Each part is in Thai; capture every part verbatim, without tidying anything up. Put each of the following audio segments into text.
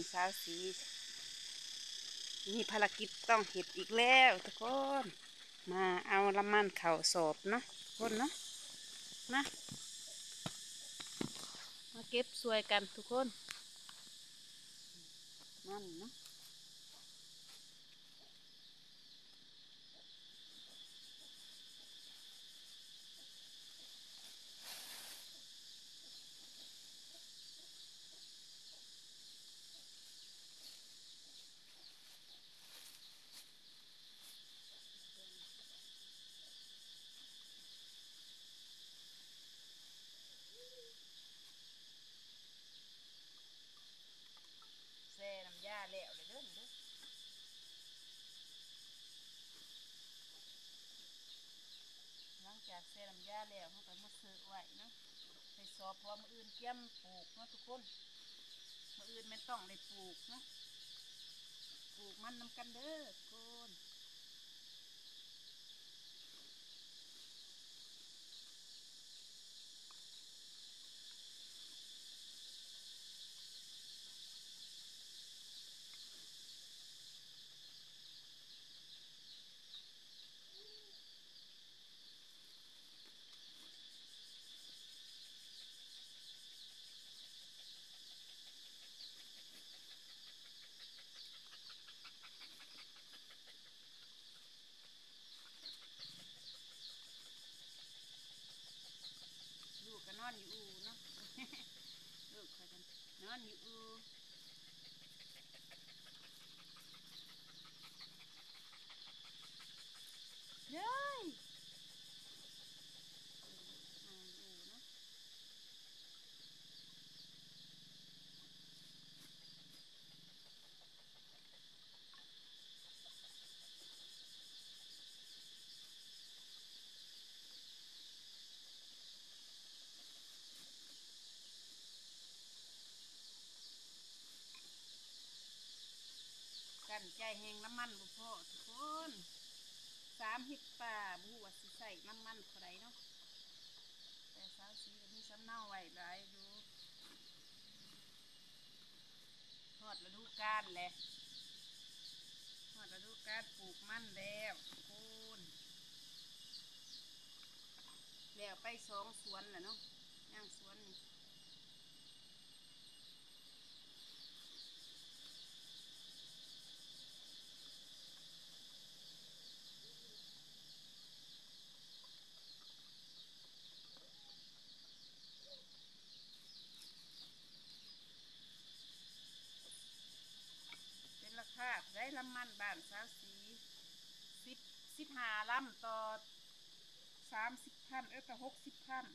สาวสีมีภารกิจต้องเห็ดอีกแล้วทุกคนมาเอาละมันเข่าสอบเนาะทุกคนเนาะมามาเก็บสวยกันทุกคนมันเนาะแซ่น้ำยาแล้วเลยเด้อเด้อหลังจากแซ่น้ำยาแล้วเขาก็มาเสิร์ฟไว้เนาะไปสอบพอมืออื่นเกี่ยมปลูกเนาะทุกคนมืออื่นไม่ต้องเลยปลูกเนาะปลูกมันนำกันเด้อทุกคนลูกก็นอนอยู่อูเนาะ ลูกเขากันนอนอยู่อูเย้ยอ่าอูเนาะกันใจแหงน้ำมันบุพอทุกคนสามฮิตป่าบูว่าสิใส่น้ำมันเท่าไรเนาะแต่สาวสีก็มีสำเนาไว้หลายอยู่ทอดฤดูกาลแหละทอดฤดูกาลปลูกมันแล้วทุกคนแล้วไปสองสวนแหละเนาะย่างสวนนี่เป็นราคาได้ลำมันบ้านสาวสีสิบสิบห้าลำต่อสามสิบพันเออกับหกสิบพัน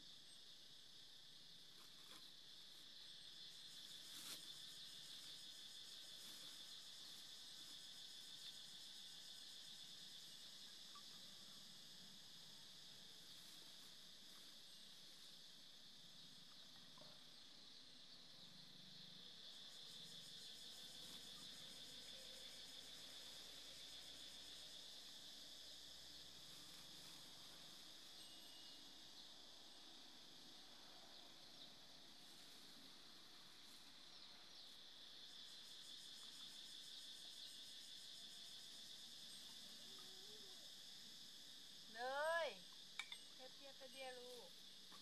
เลยเทียบเทียบไปเดียวลูก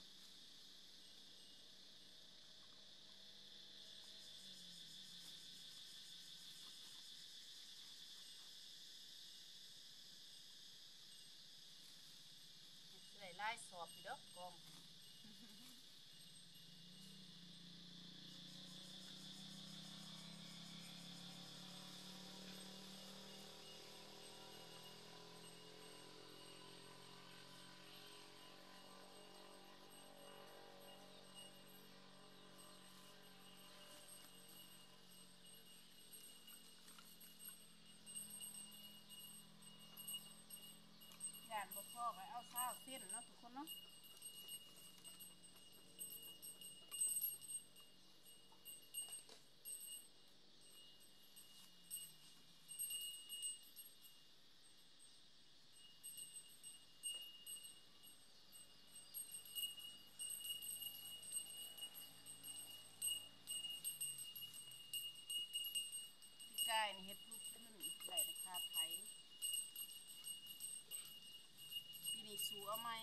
ใส่ไล่สอบอยู่ดอกกองย่านบ่พ่อไปเอาเศร้าเส้นเนาะทุกคนเนาะายนี่เฮ็ดลูกขึ้นได้ราคาไผปีนี้สูเอาไหม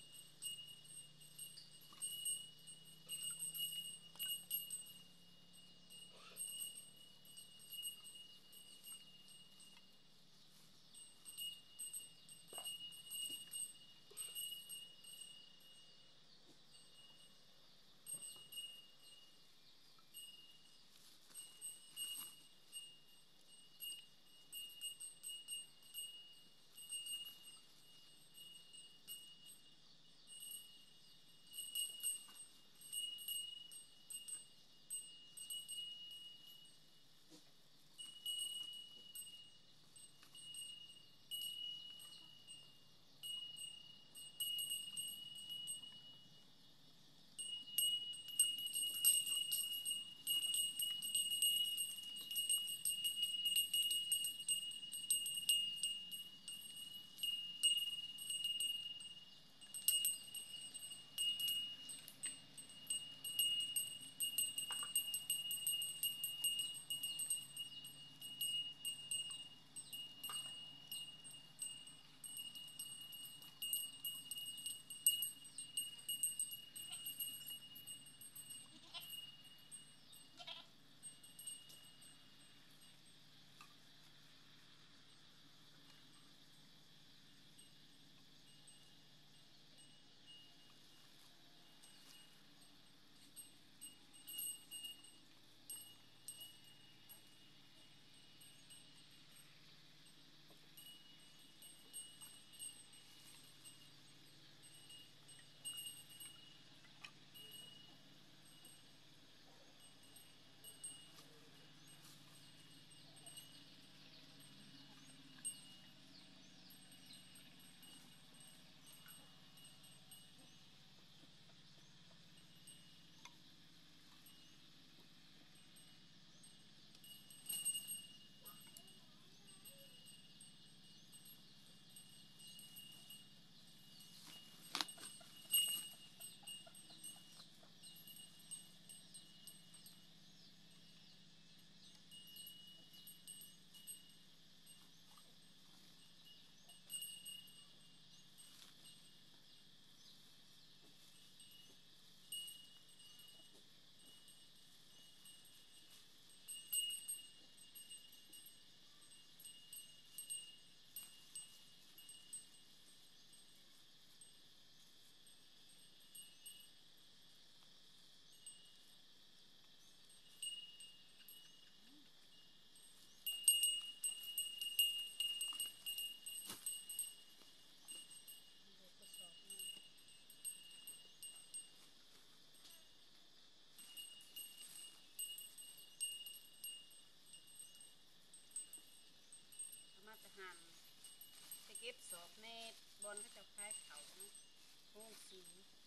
มาจะหั่นไปเก็บสอบในบอนก็จะคล้ายเขาโค้งสี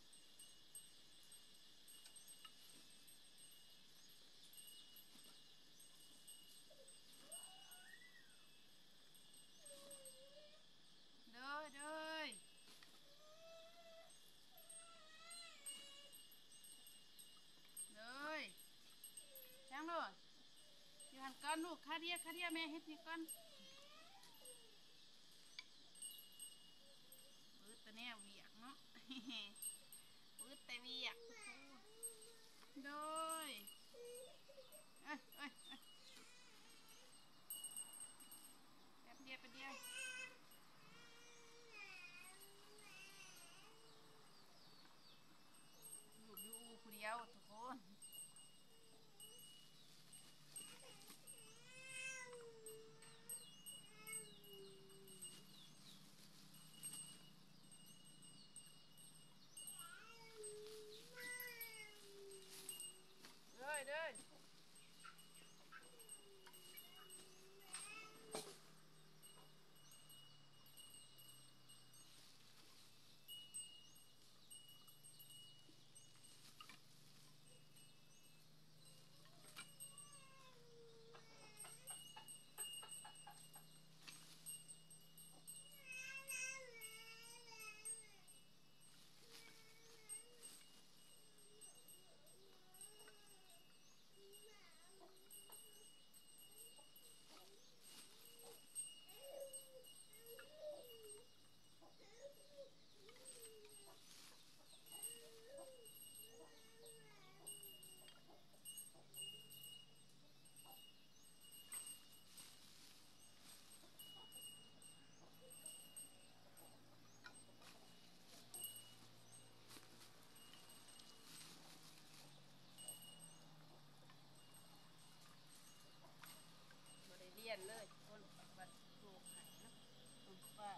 เด้อเด้อเด้อยังลูกอยู่หันก้อนลูกคาเดียคาเดียแม่เฮ็ดนี่ก้อนปื้ดตัวเนี้ยเวียกเนาะปื้ดแต่เวียกโดยเอ้ยเอ้ยแป๊บเดียวแป๊บเดียวลูกอยู่อูคนเดียวทุกคนเอ้ว่า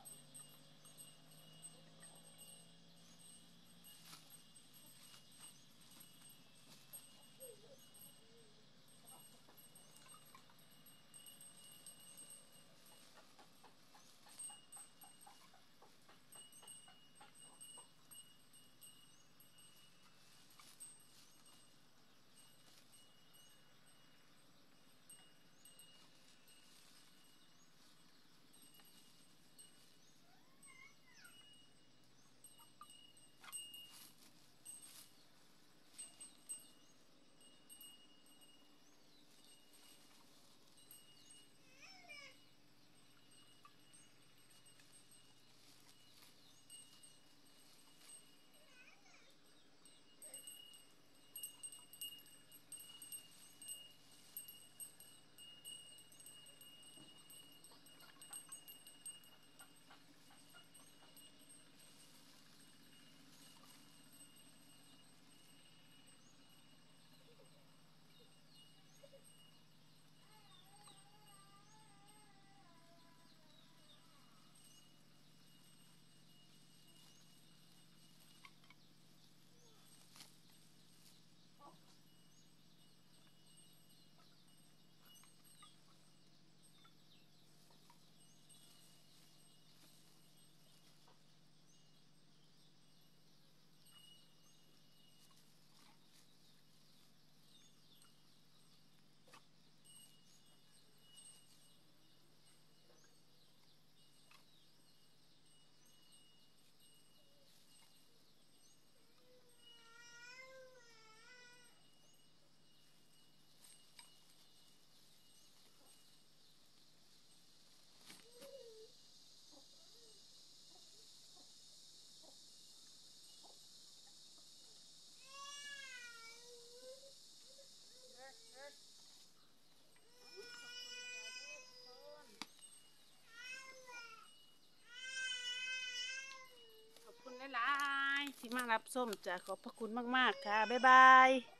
ขอบคุณหลายๆที่มารับส้มจ้ะขอบพระคุณมากๆค่ะบ๊ายบาย